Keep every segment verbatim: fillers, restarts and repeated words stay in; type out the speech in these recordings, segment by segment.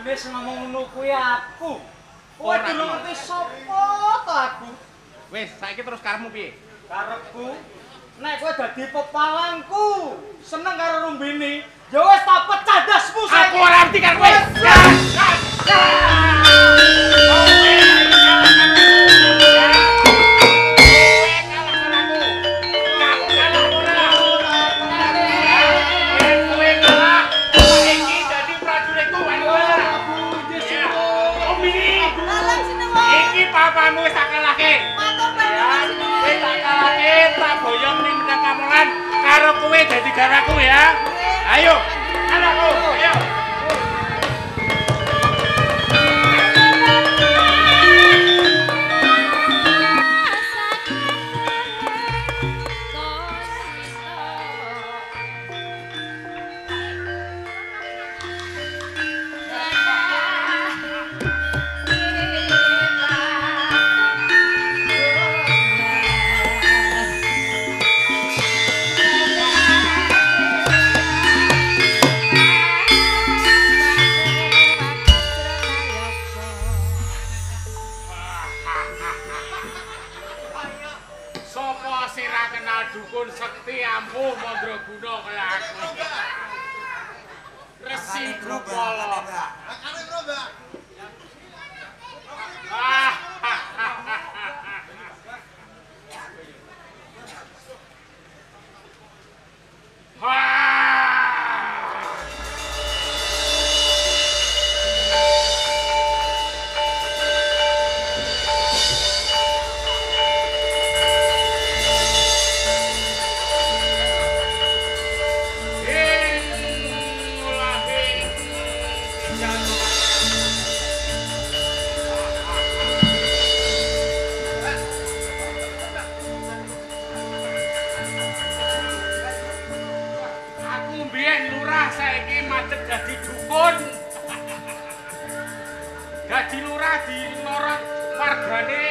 jenis ngomong ngono kuwi aku. Kowe durung ngerti sapa to aku. Wis, saiki terus karepmu piye? Karepku nek kowe dadi pepalangku, seneng karo rumbene, ya wis tak pecah dasmu saiki. Aku ora ngerti karo kowe. Karo kowe dadi garaku ya. Ayo, anakku, ayo. Dukun sekti ampuh mandraguna kaya aku. Resi Drupala. Makane bro, Mbak. Dadi lurah di lorot wargane.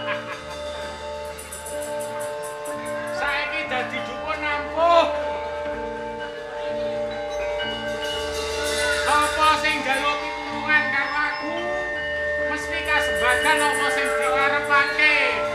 Saiki dadi dukun ampuh. Apa sing njaluk pitulungan karo aku mesti kasembadan apa sing dikarepake.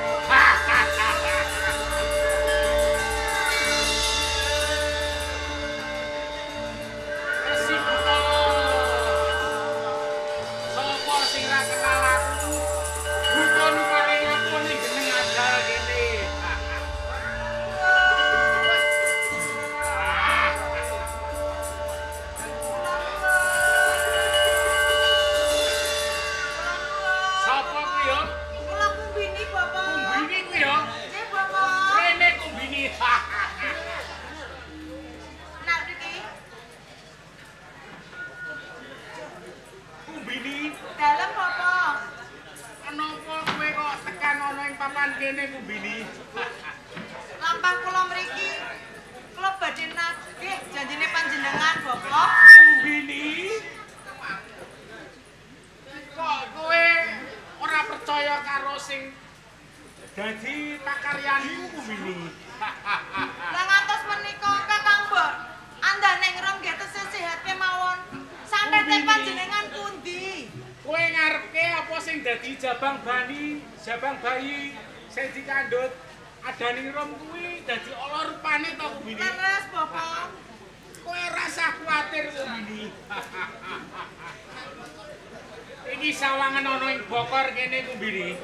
Kene kumbini. Lampah kula mriki kula badhe nagih janjine panjenengan, Bapak. Kumbini. Kok kowe ora percaya karo sing dadi pakaryanku kumbini? Lah ngantos menika Kakang Mbok andane ngrem nggih tesih sehat kemawon. Santet panjenengan pundi? Kowe ngarepke apa sing dadi jabang bani, jabang bayi sing dikandhut adaning rom kuwi dadi ala rupane to kumbini. Leres, Bapak. Kowe ora usah kuwatir kumbini. Iki sawangan ana ing bokor kene kumbini.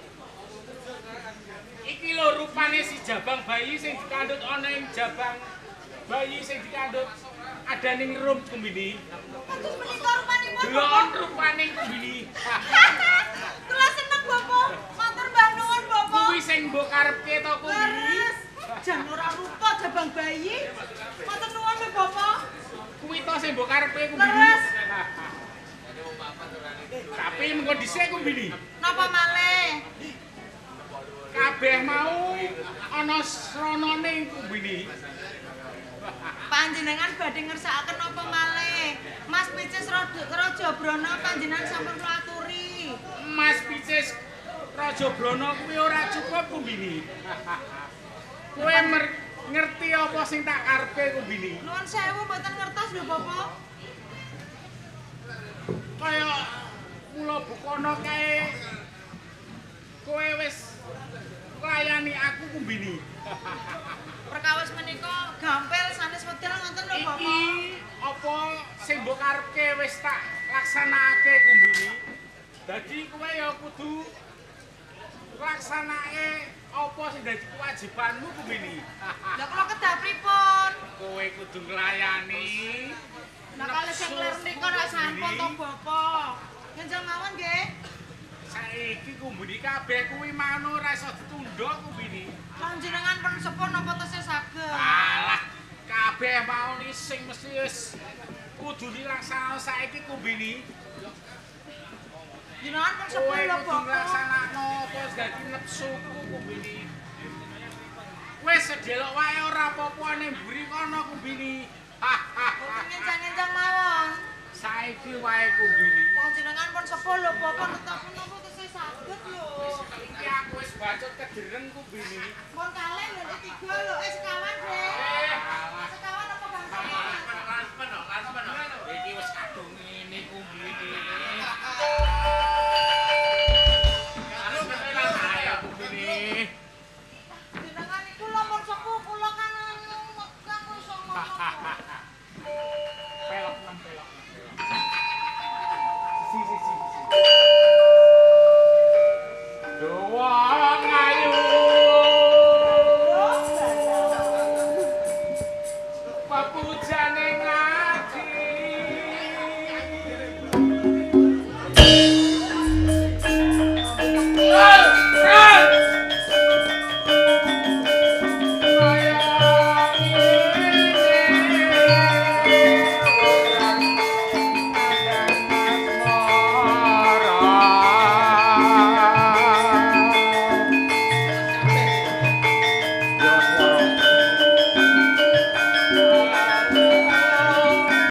Iki lho rupane si jabang bayi sing dikandhut ana ing jabang bayi sing dikandhut adaning rom kumbini. Kados menika rupanipun. Delon rupane kumbini. Kula seneng, Bapak. Matur mbah nuwun, Bapak. Kuwi sing mbok karepke to kumbini. Jan ora rupa jabang bayi. Matur nuwun lho, Bapak. Kuwi to sing mbok karepe kumbini. Leres. Tapi mengko dhisik kumbini. Napa malih? Kabeh mau ana sranane kumbini. Panjenengan badhe ngersakaken apa malih? Mas Picis Raja Brana panjenengan sampun kula aturi. Mas Picis Raja Brana kuwi ora cukup kumbini. Kowe ngerti apa sing tak karepe kumbini? Nuwun sewu mboten ngertos lho, Bapak. kaya mula bukono kae kowe wis nglayani aku kumbini. Perkawis menika gampil sanes wedal ngoten lho Bapak. Iki apa sing mbok karepke wis tak laksanakake kumbini. Dadi kowe ya kudu laksanake apa sing dadi kewajibanmu kumbini. Lah kula kedah pripun? Kowe kudu nglayani. Nah kalih sing ler nika rak sampun to Bapak. Njenengan mawon nggih. Saiki kumbini kabeh kuwi manut ora iso ditunda kumbini. Panjenengan pun sepur napa tesih saged? Alah, kabeh mau ni sing mesti wis kudu dilaksanakan saiki kumbini. Jenengan pun sepur Kowe lho kudu Bapak. nglaksanakno apa wis dadi nepsuku kumbini. Wis sedelok wae ora apa-apa ning mburi kono kumbini. Boten ngenjang-ngenjang mawon. Saiki wae kumbini. Panjenengan pun sepur lho Bapak tetep napa tesih saged lho. Iki aku wis bacot kedereng kumbini. Pun kalih lho tiga lho eh sekawan, Dek. Eh, alah